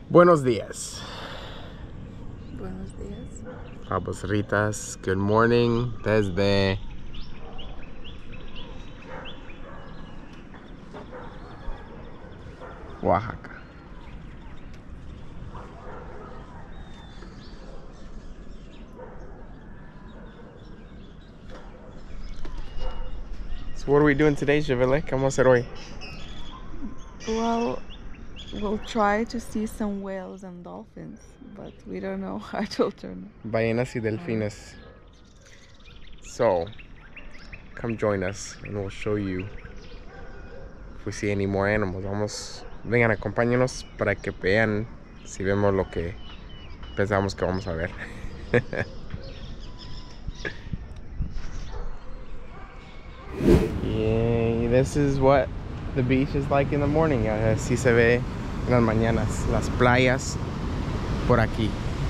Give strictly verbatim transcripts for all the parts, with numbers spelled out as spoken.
Buenos días. Buenos días. Abuelas Ritas, good morning desde Oaxaca. So what are we doing today, Chevelle? ¿Qué vamos a hacer hoy? Well, we'll try to see some whales and dolphins, but we don't know how to turn. Ballenas y delfines. So, come join us and we'll show you if we see any more animals. Vamos, vengan, acompáñenos para que vean si vemos lo que pensamos que vamos a ver. Y this is what the beach is like in the morning. Así se ve en las mañanas, las playas por aquí.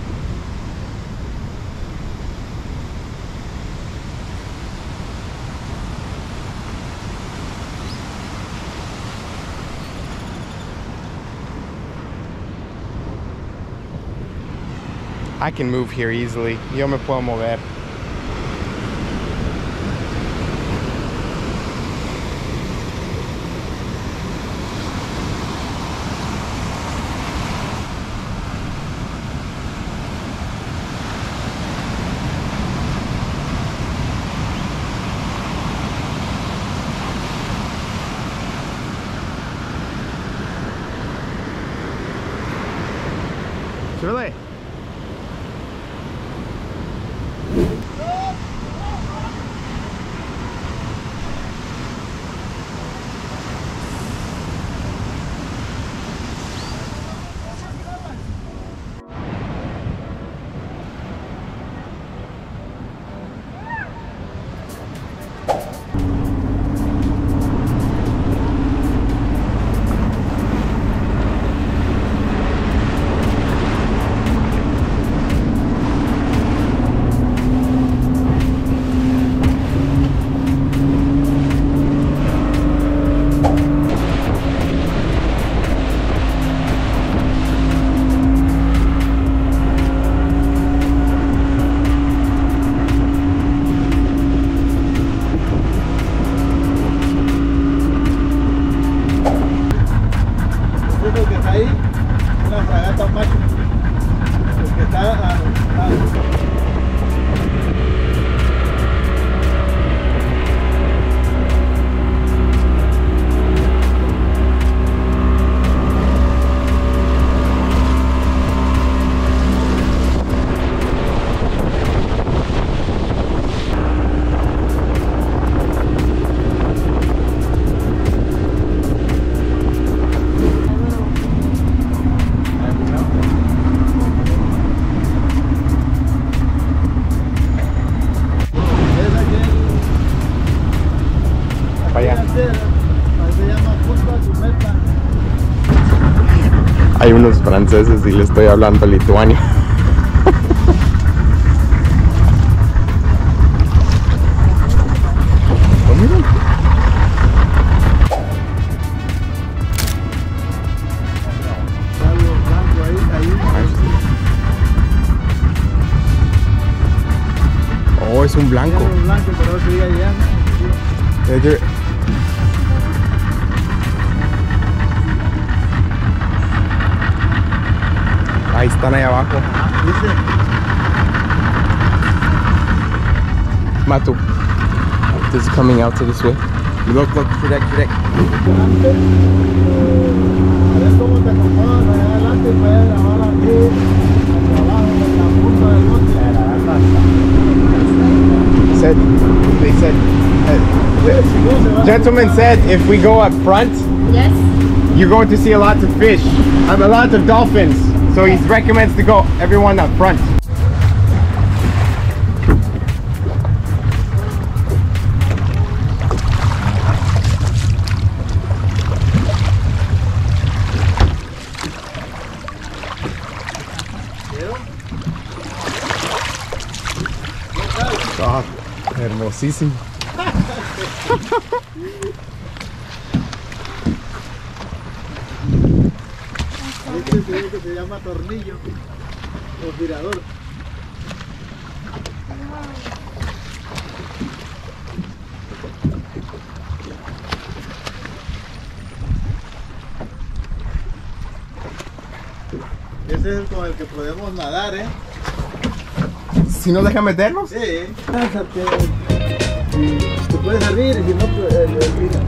I can move here easily. Yo me puedo mover. Really? Hay unos franceses y le estoy hablando lituano. Oh, es un blanco. Ahí están ahí abajo. Matu, this is coming out to this way. Look, look, direct, direct. Said, they said, uh, the gentleman said if we go up front, Yes. you're going to see a lot of fish, a lot of dolphins. So he recommends to go everyone up front. Ah, hermosísimo. Este se ve que se llama tornillo o girador. Ese es el con el que podemos nadar, ¿eh? ¿Si nos deja meternos? Sí. Lánzate. Te puede servir y si no, pues eh, mira.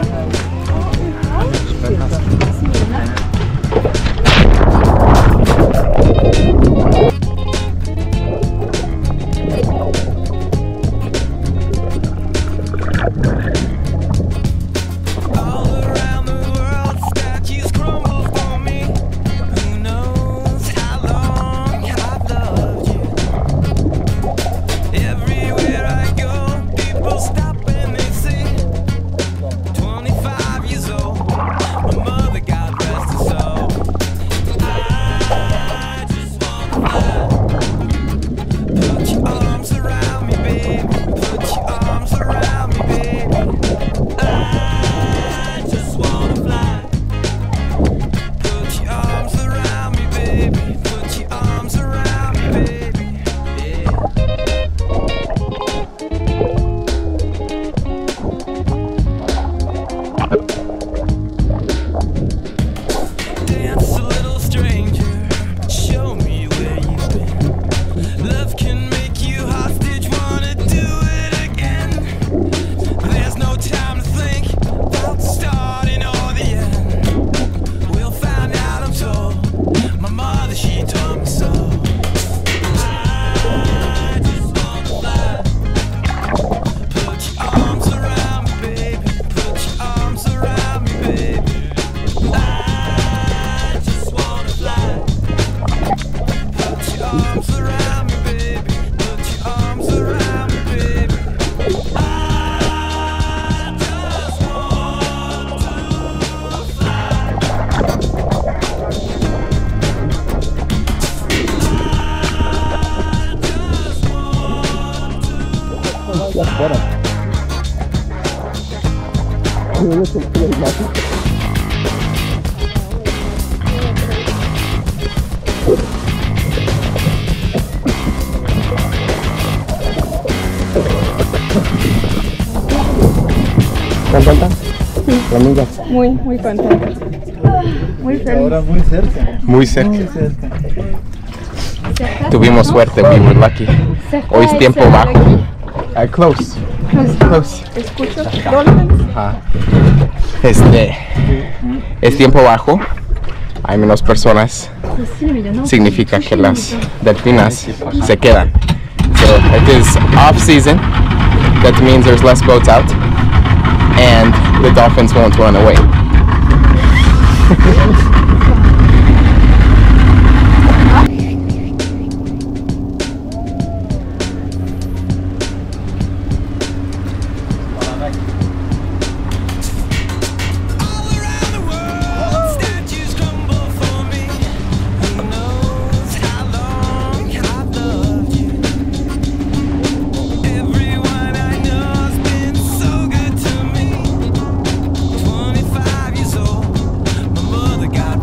Afuera. ¿Contenta? Sí. Amiga. Muy, muy contenta. Muy feliz. Ahora muy cerca. Muy cerca. Muy cerca. Tuvimos suerte, we were lucky. Hoy es tiempo bajo. Uh, close. Close. ¿Escucho dolphins? Ah. Este es tiempo bajo. Hay menos personas. Significa que las delfinas se quedan. So it is off season. That means there's less boats out, and the dolphins won't run away. Got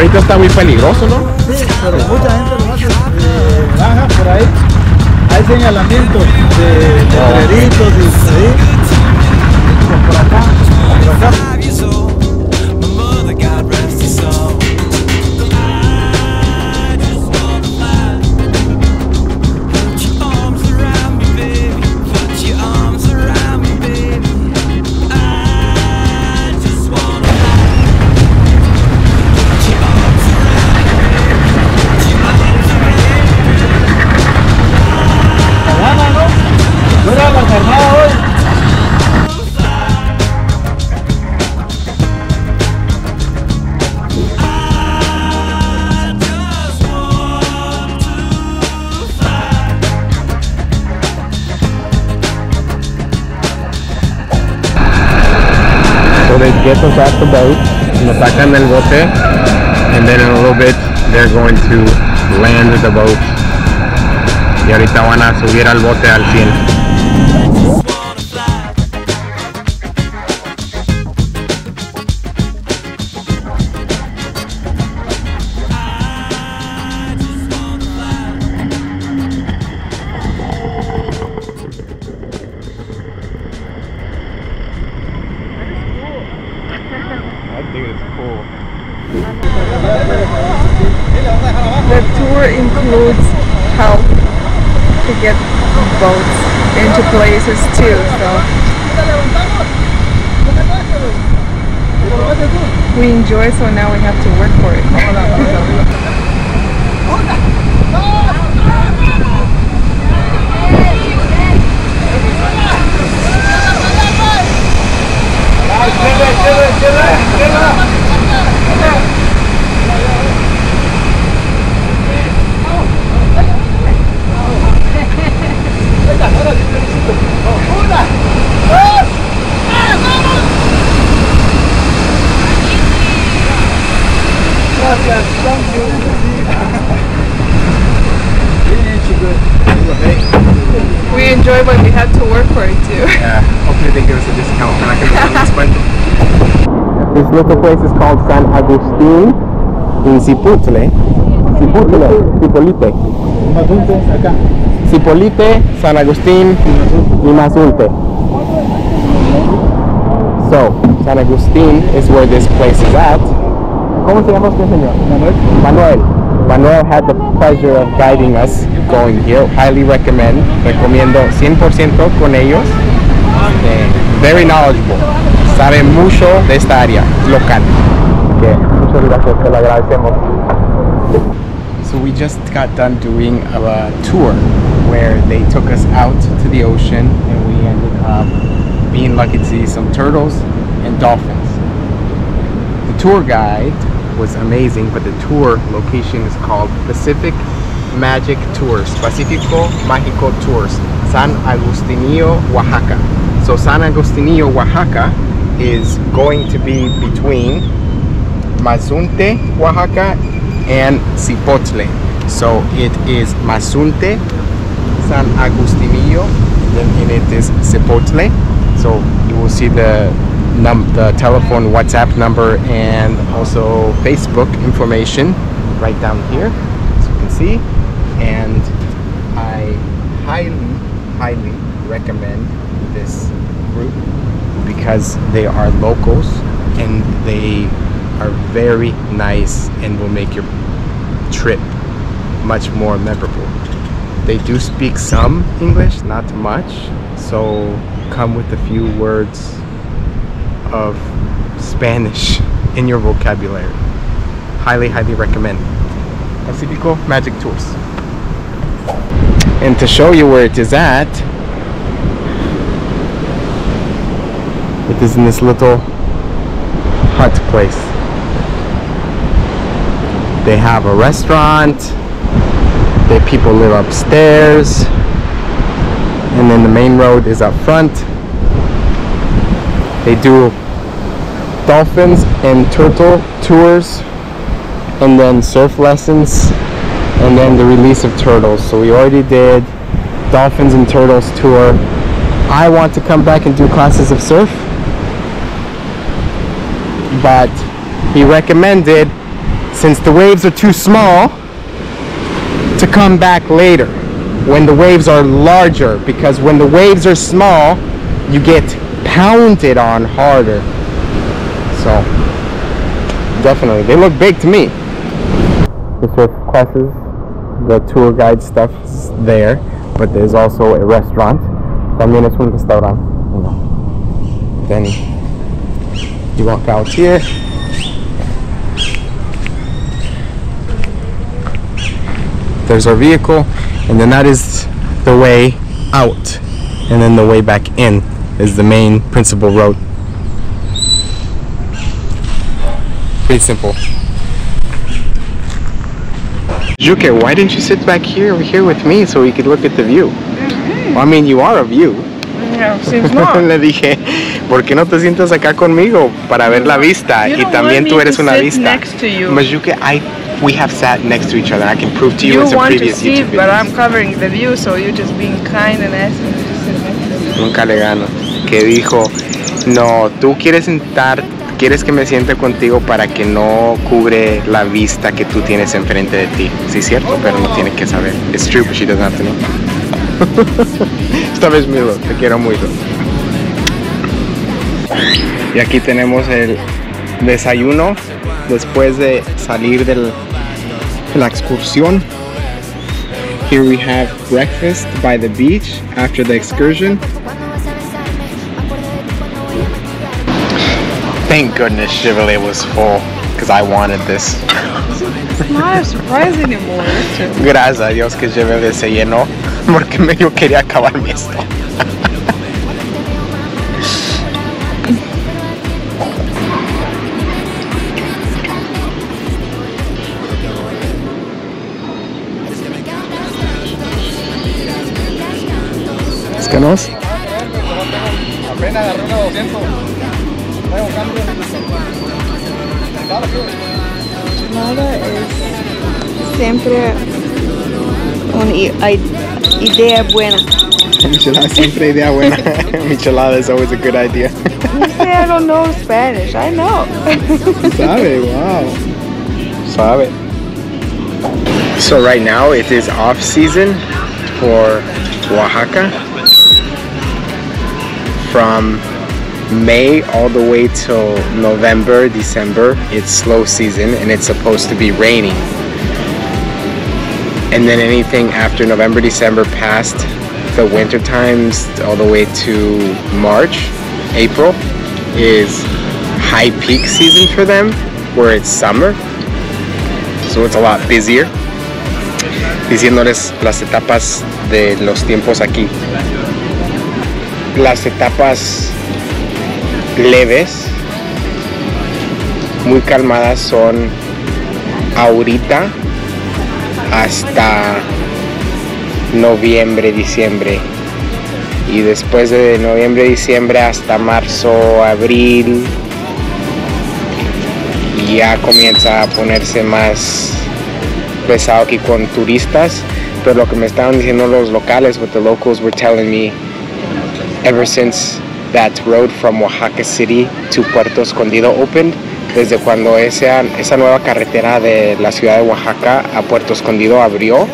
ahorita está muy peligroso, ¿no? Sí, pero mucha gente lo hace, eh, baja por ahí. Hay señalamientos de letreritos y ahí. Por acá, por acá. So they get us at the boat, nos sacan del bote, and then in a little bit they're going to land the boat. Y ahorita van a subir al bote al cien. The tour includes help to get boats into places too, so we enjoy, so now we have to work for it. We enjoy, but we had to work for it too. Yeah, hopefully they give us a discount. We're not going to spend it. This little place is called San Agustín in Ciputle. Ciputle, Cipolite. Mazunte, acá. Cipolite, San Agustín y Mazunte. So, San Agustín is where this place is at. ¿Cómo se llama usted, señor? Manuel. Manuel. Manuel had the pleasure of guiding us going here. Highly recommend. Recomiendo cien por ciento con ellos. Eh, very knowledgeable. Sabe mucho de esta área local. Okay. Muchas gracias, te lo agradecemos. So we just got done doing a tour where they took us out to the ocean and we ended up being lucky to see some turtles and dolphins. The tour guide was amazing, but the tour location is called Pacific Magic Tours, Pacífico Mágico Tours, San Agustinillo, Oaxaca. So San Agustinillo, Oaxaca is going to be between Mazunte, Oaxaca and Cipotle. So it is Mazunte, San Agustinillo, and it is Cipotle. So you will see the num the telephone WhatsApp number and also Facebook information right down here, as you can see. And I highly, highly recommend this group because they are locals and they are very nice and will make your trip much more memorable. They do speak some English, not much, so come with a few words of Spanish in your vocabulary. Highly, highly recommend. Pacifico Magic Tours. And to show you where it is at, it is in this little hut place. They have a restaurant, the people live upstairs, and then the main road is up front. They do dolphins and turtle tours, and then surf lessons, and then the release of turtles. So we already did dolphins and turtles tour. I want to come back and do classes of surf, but he recommended since the waves are too small, to come back later when the waves are larger, because when the waves are small you get pounded on harder. So definitely, they look big to me. The surf classes, the tour guide stuff is there, but there's also a restaurant. También es un restaurante, you know. Then you walk out here. There's our vehicle, and then that is the way out, and then the way back in is the main principal road. Pretty simple. Juke, why didn't you sit back here over here with me so we could look at the view? Well, I mean, you are a view. No, seems not. Le dije, ¿por qué no te sientas acá conmigo para ver la vista? You Y don't también want tú me eres to una sit vista. next to you. But Juke, I, we have sat next to each other. I can prove to you, You in some want to previous see, YouTube but videos. I'm covering the view, so you're just being kind and asking me to sit next to you. Nunca le gano. Que dijo, no, tú quieres sentar, quieres que me siente contigo para que no cubre la vista que tú tienes enfrente de ti. Sí, es cierto, pero no tiene que saber. It's true, but she doesn't have to know. Esta vez Milo, te quiero mucho. Y aquí tenemos el desayuno después de salir del, de la excursión. Here we have breakfast by the beach after the excursion. Thank goodness Chevrolet was full, because I wanted this. It's not a surprise anymore. Gracias a Dios que Chevrolet se llenó, porque me, yo quería acabarme esto. ¿Escanos? Apenas agarré una doscientos. Traigo cambio. Nada es siempre una i- idea buena. Michelada siempre idea buena. Michelada is always a good idea. You say I don't know Spanish. I know. Sabe, wow. Sabe. So right now it is off season for Oaxaca. From May all the way till November, December, it's slow season and it's supposed to be raining. And then anything after November, December past the winter times all the way to March, April is high peak season for them, where it's summer. So it's a lot busier. Diciéndoles las etapas de los tiempos aquí. Las etapas leves, muy calmadas, son ahorita hasta noviembre, diciembre, y después de noviembre, diciembre hasta marzo, abril, ya comienza a ponerse más pesado aquí con turistas. Pero lo que me estaban diciendo los locales, what the locals were telling me, ever since that road from Oaxaca City to Puerto Escondido opened, desde cuando esa, esa nueva carretera de la ciudad de Oaxaca a Puerto Escondido abrió,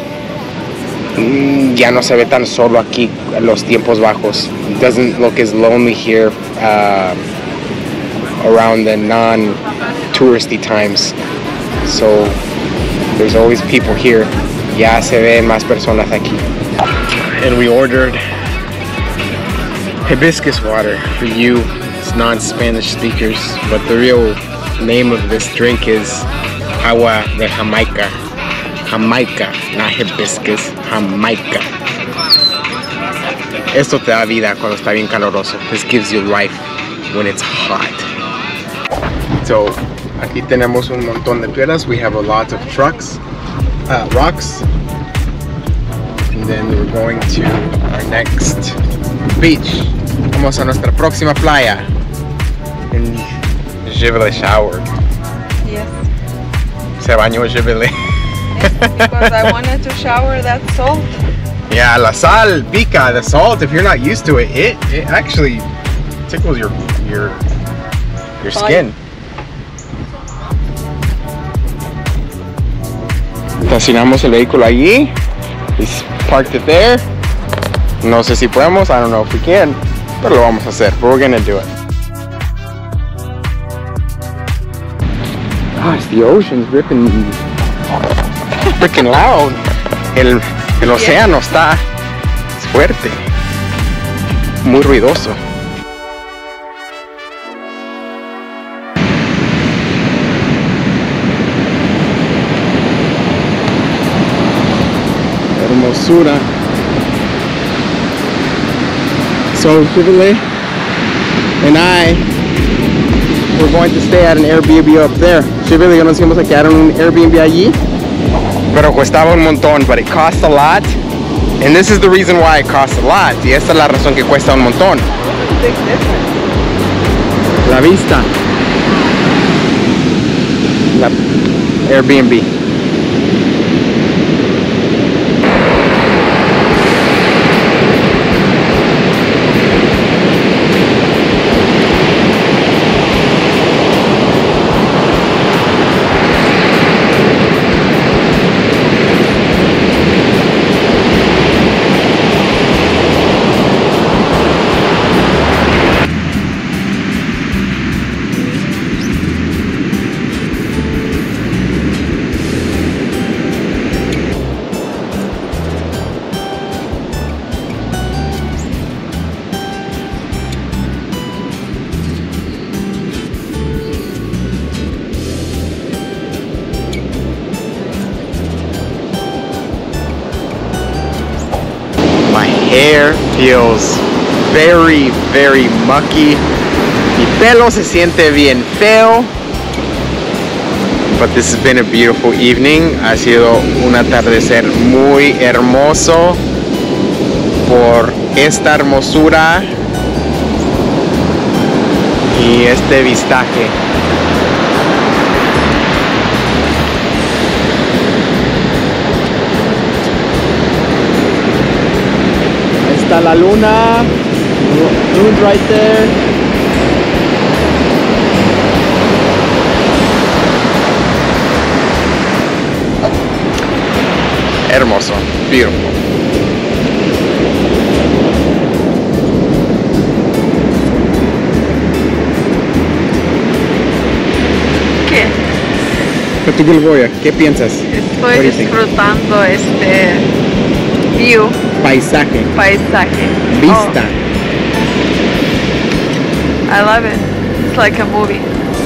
ya no se ve tan solo aquí en los tiempos bajos. It doesn't look as lonely here uh, around the non-touristy times. So there's always people here. Ya se ven más personas aquí. And we ordered hibiscus water for you, it's non-Spanish speakers, but the real name of this drink is agua de Jamaica. Jamaica, not hibiscus, Jamaica. Esto te da vida cuando está bien caloroso. This gives you life when it's hot. So, aquí tenemos un montón de piedras. We have a lot of trucks, uh, rocks. And then we're going to our next beach. Vamos a nuestra próxima playa. And Chevrolet showered. Yes. Se bañó Chevrolet. Because I wanted to shower that salt. Yeah, la sal pica, the salt. If you're not used to it, it it actually tickles your your your skin. Estacionamos el vehículo allí. We parked it there. No sé si podemos. I don't know if we can. Pero lo vamos a hacer. But we're gonna do it. Gosh, the ocean's ripping, freaking loud. El, el océano está fuerte. Muy ruidoso. Hermosura. So Shivali and I, we're going to stay at an Airbnb up there. Shivali y yo nos íbamos a quedar en un Airbnb allí, pero costaba un montón, but it costs a lot. And this is the reason why it costs a lot. Y esta es la razón que cuesta un montón. La vista. La Airbnb. Hair feels very, very mucky. Mi pelo se siente bien feo. But this has been a beautiful evening. Ha sido un atardecer muy hermoso. Por esta hermosura y este vistaje. Está la luna, moon right there. Hermoso, beautiful. ¿Qué? ¿Tú qué voy a? ¿Qué piensas? Estoy disfrutando este view. Paisaje. Paisaje. Vista. Oh, I love it. It's like a movie.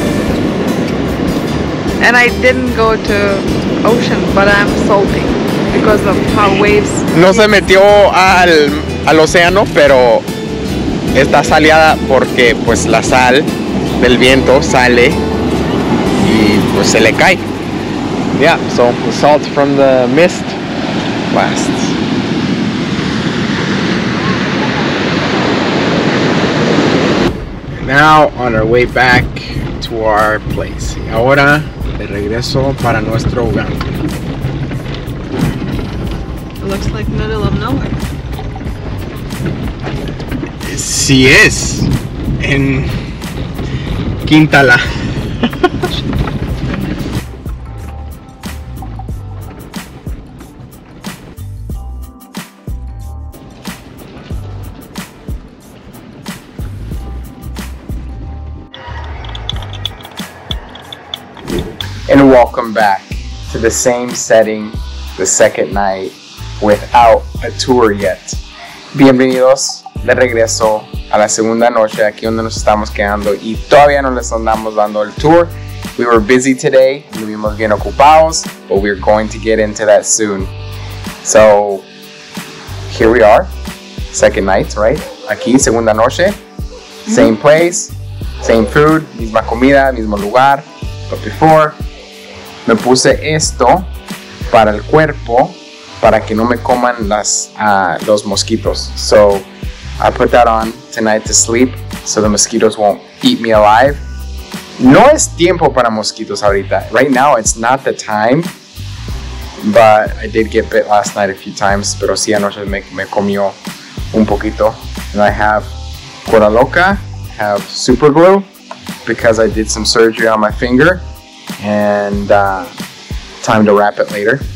And I didn't go to ocean, but I'm salty because of how waves. No se metió al, al océano, pero está saliada porque pues la sal del viento sale y pues se le cae. Yeah, so the salt from the mist lasts. Now on our way back to our place. Y ahora de regreso para nuestro hogar. It looks like middle of nowhere. Sí es. En Quintala. And welcome back to the same setting, the second night, without a tour yet. Bienvenidos de regreso a la segunda noche aquí donde nos estamos quedando y todavía no les andamos dando el tour. We were busy today, estuvimos bien ocupados, but we're going to get into that soon. So here we are, second night, right? Aquí, segunda noche, same place, same food, misma comida, mismo lugar, but before. Me puse esto para el cuerpo para que no me coman las, uh, los mosquitos. So I put that on tonight to sleep so the mosquitoes won't eat me alive. No es tiempo para mosquitos ahorita. Right now it's not the time, but I did get bit last night a few times. Pero sí anoche me, me comió un poquito. And I have Cura Loca, have super glue because I did some surgery on my finger. And uh, time to wrap it later.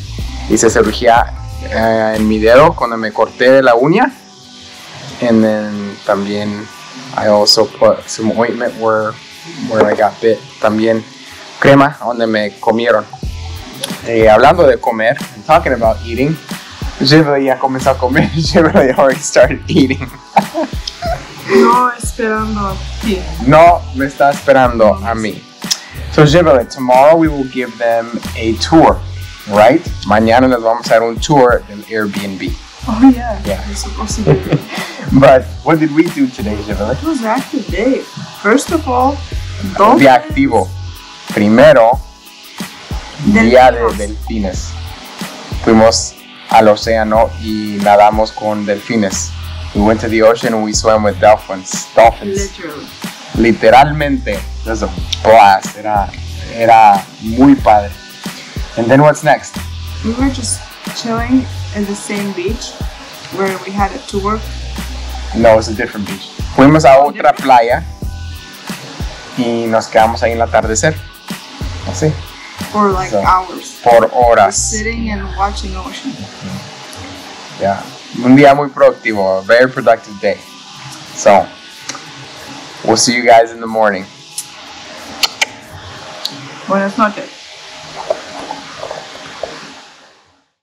Hice cirugía uh, en mi dedo cuando me corté la uña. And then también I also put some ointment where, where I got bit. También crema donde me comieron. Eh, hablando de comer, and talking about eating, Shively ya comenzó a comer. Shively already started eating. No esperando a ti. No me está esperando a mí. So Shively, tomorrow we will give them a tour, right? Mañana les vamos a dar un tour del Airbnb. Oh yeah, Yeah. we're supposed to do it. But what did we do today, Shively? It was an active day. First of all, Día dolphins. activo. Primero, día de Delfines. delfines. Fuimos al océano y nadamos con delfines. We went to the ocean and we swam with dolphins. Dolphins. Literally. Literalmente. It was a blast. Era, era muy padre. And then what's next? We were just chilling in the same beach where we had a tour. No, it's a different beach. Fuimos a otra playa y nos quedamos ahí en el atardecer. Así. For like So, hours. por Just horas. sitting and watching ocean. Yeah. Un día muy productivo. A very productive day. So, we'll see you guys in the morning. Buenas noches.